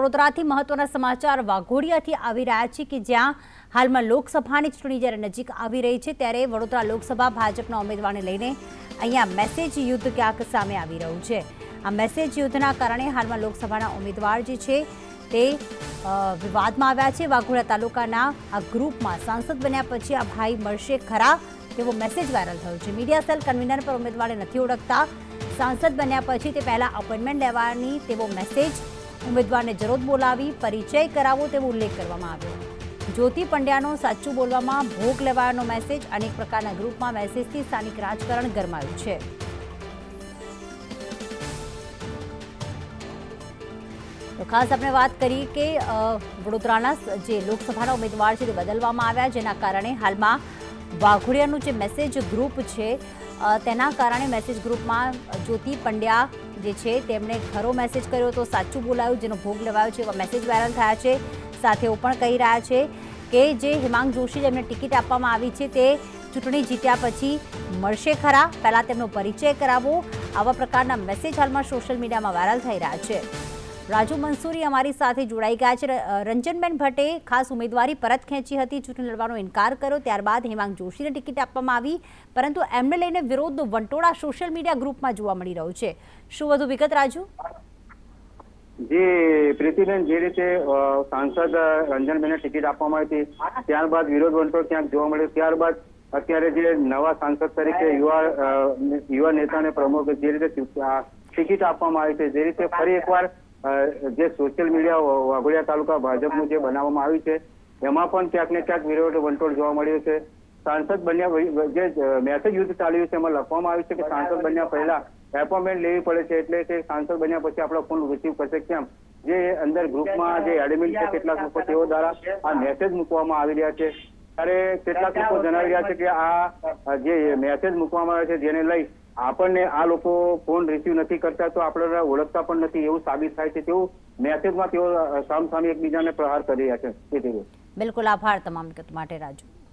વડોદરાથી મહત્વના સમાચાર વાઘોડિયાથી આવી રહ્યા છે કે જ્યાં હાલમાં લોકસભાની ચૂંટણી જ્યારે નજીક આવી રહી છે ત્યારે વડોદરા લોકસભા ભાજપના ઉમેદવારને લઈને અહીંયા મેસેજ યુદ્ધ ક્યાંક સામે આવી રહ્યું છે। આ મેસેજ યુદ્ધના કારણે હાલમાં લોકસભાના ઉમેદવાર જે છે તે વિવાદમાં આવ્યા છે। વાઘોડિયા તાલુકાના આ ગ્રુપમાં સાંસદ બન્યા પછી આ ભાઈ મળશે ખરા તેવો મેસેજ વાયરલ થયો છે। મીડિયા સેલ કન્વીનર પર ઉમેદવારને નથી ઓળખતા, सांसद बन्या पछी ते पहला अपॉइंटमेंट लेवानी तेवो मेसेज उम्मीदवारने जरूर बोलावी परिचय करावो तेवो उल्लेख करवामां आव्यो। ज्योति पंड्यानो साचुं बोलवामां भोग लेवानो मेसेज अनेक प्रकारना ग्रुपमां मेसेजथी स्थानिक राजकारण गरमायुं छे। तो खास आपणे वात करीए के वडोदराना जे लोकसभाना उम्मीदवार छे ते बदलवामां आव्या, जेना कारणे हालमां वाघोडियानुं जे मेसेज ग्रुप छे तेना कारणे मेसेज ग्रुपमां ज्योति पंड्या जे छे तेमणे खरो मेसेज कर्यो तो साचुं बोलाव्युं जेनो भोग लेवायो छे एवा मेसेज वायरल थया छे। साथे एवुं पण कही रह्या छे के जे हेમાંગ जोशी जेमने टिकिट आपवामां आवी छे ते चूंटणी जीत्या पछी मळशे खरा, पहेला तेमनो परिचय करावो, आवा प्रकारना मेसेज हालमां सोशल मीडियामां वायरल थई रह्या छे। राजू मंसूरी अमारी साथे जोड़ाई गया है। रंजनबेन भट्टे खास उम्मीदवारी परत खेंची हती, चूंटणी लड़वानो इनकार कर्यो, त्यारबाद हेમાંગ जोशीने टिकिट आपवामां आवी, परंतु एमने लईने विरोध वंटोळा सोशल मीडिया ग्रुपमां जोवा मळी रह्यो छे। शुं वधु विगत राजू? जी प्रीतिबेन, जे रीते सांसद रंजनबेनने टिकिट आपवामां आवी हती त्यारबाद विरोध वंटोळ क्यांक जोवा मळ्यो, त्यारबाद अत्यारे जे नवा सांसद तरीके युवा नेताने प्रमुख जे रीते टिकिट आपवामां आवी छे, जे रीते फरी एकवार जे सोशल मीडिया वाघोडिया तालुका भाजपનું જે બનાવવામાં આવ્યું છે એમાં પણ ક્યાંક ને ક્યાંક વિરોધ વંટોળ જોવા મળ્યો છે। સાંસદ બન્યા જે મેસેજ યુદ્ધ ચાલ્યું છે એમાં લખવામાં આવ્યું છે કે સાંસદ બન્યા પહેલા એપોઇન્ટમેન્ટ લેવી પડે છે, એટલે કે સાંસદ બન્યા પછી આપણો ફોન રિસીવ કરશે કેમ। જે અંદર ગ્રુપમાં જે એડમિન છે કેટલાક લોકો તેઓ દ્વારા આ મેસેજ મૂકવામાં આવી રહ્યા છે, ત્યારે કેટલાક લોકો જણાવી રહ્યા છે કે આ જે મેસેજ મૂકવામાં આવે છે જેને લઈ આપણને આ લોકો ફોન રિસીવ નથી કરતા તો આપણે ઓળખતા પણ નથી એવું સાબિત થાય છે, તેવું મેસેજમાં તેઓ સામસામે એકબીજાને પ્રહાર કરી રહ્યા છે। બિલકુલ, આભાર તમામ વિગત માટે રાજુ।